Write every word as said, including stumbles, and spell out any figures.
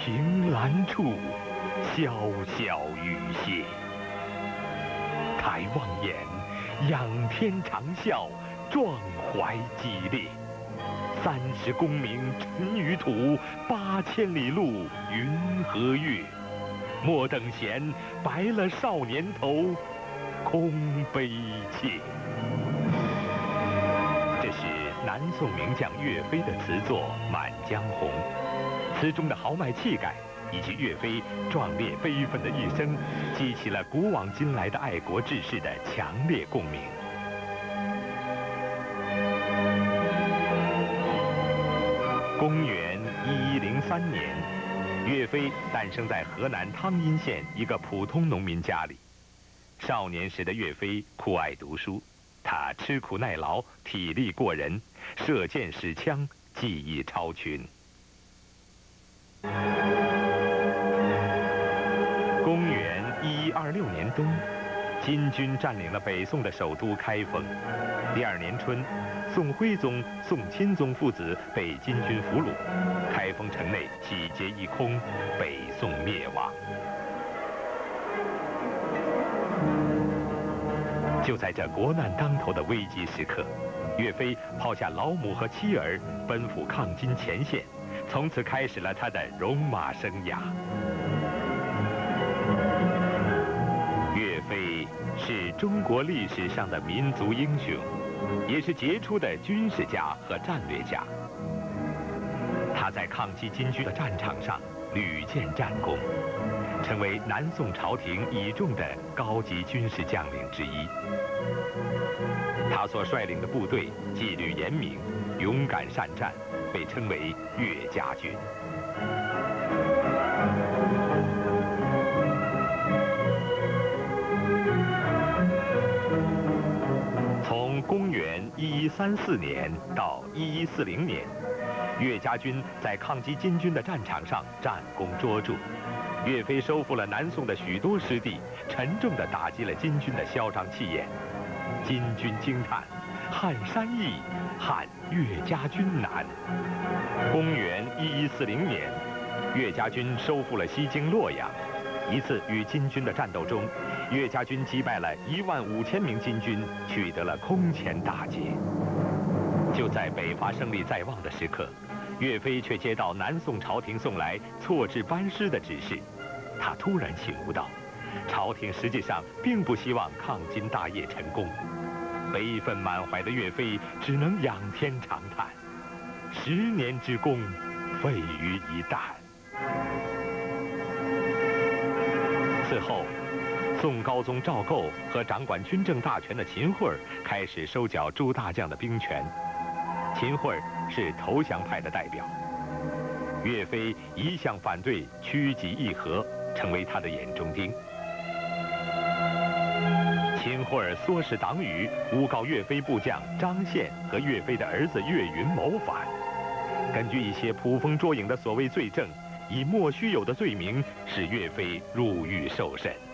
凭栏处，潇潇雨歇。抬望眼，仰天长啸，壮怀激烈。三十功名尘与土，八千里路云和月。莫等闲，白了少年头，空悲切。这是南宋名将岳飞的词作《满江红》，词中的豪迈气概以及岳飞壮烈悲愤的一生，激起了古往今来的爱国志士的强烈共鸣。公元一一零三年，岳飞诞生在河南汤阴县一个普通农民家里。少年时的岳飞酷爱读书，他吃苦耐劳，体力过人，射箭使枪，技艺超群。公元一一二六年冬，金军占领了北宋的首都开封。第二年春，宋徽宗、宋钦宗父子被金军俘虏，开封城内喜结一空，北宋灭亡。就在这国难当头的危急时刻，岳飞抛下老母和妻儿，奔赴抗金前线，从此开始了他的戎马生涯。岳飞是中国历史上的民族英雄，也是杰出的军事家和战略家。他在抗击金军的战场上屡建战功，成为南宋朝廷倚重的高级军事将领之一。他所率领的部队纪律严明，勇敢善战，被称为岳家军。从公元一一三四年到一一四零年，岳家军在抗击金军的战场上战功卓著。岳飞收复了南宋的许多失地，沉重地打击了金军的嚣张气焰。金军惊叹：撼山易，撼岳家军难。公元一一四零年，岳家军收复了西京洛阳。一次与金军的战斗中，岳家军击败了一万五千名金军，取得了空前大捷。就在北伐胜利在望的时刻，岳飞却接到南宋朝廷送来错置班师的指示。他突然醒悟到，朝廷实际上并不希望抗金大业成功。悲愤满怀的岳飞只能仰天长叹：十年之功，废于一旦。此后，宋高宗赵构和掌管军政大权的秦桧开始收缴诸大将的兵权。秦桧是投降派的代表，岳飞一向反对趋吉议和，成为他的眼中钉。秦桧唆使党羽，诬告岳飞部将张宪和岳飞的儿子岳云谋反。根据一些捕风捉影的所谓罪证，以莫须有的罪名使岳飞入狱受审。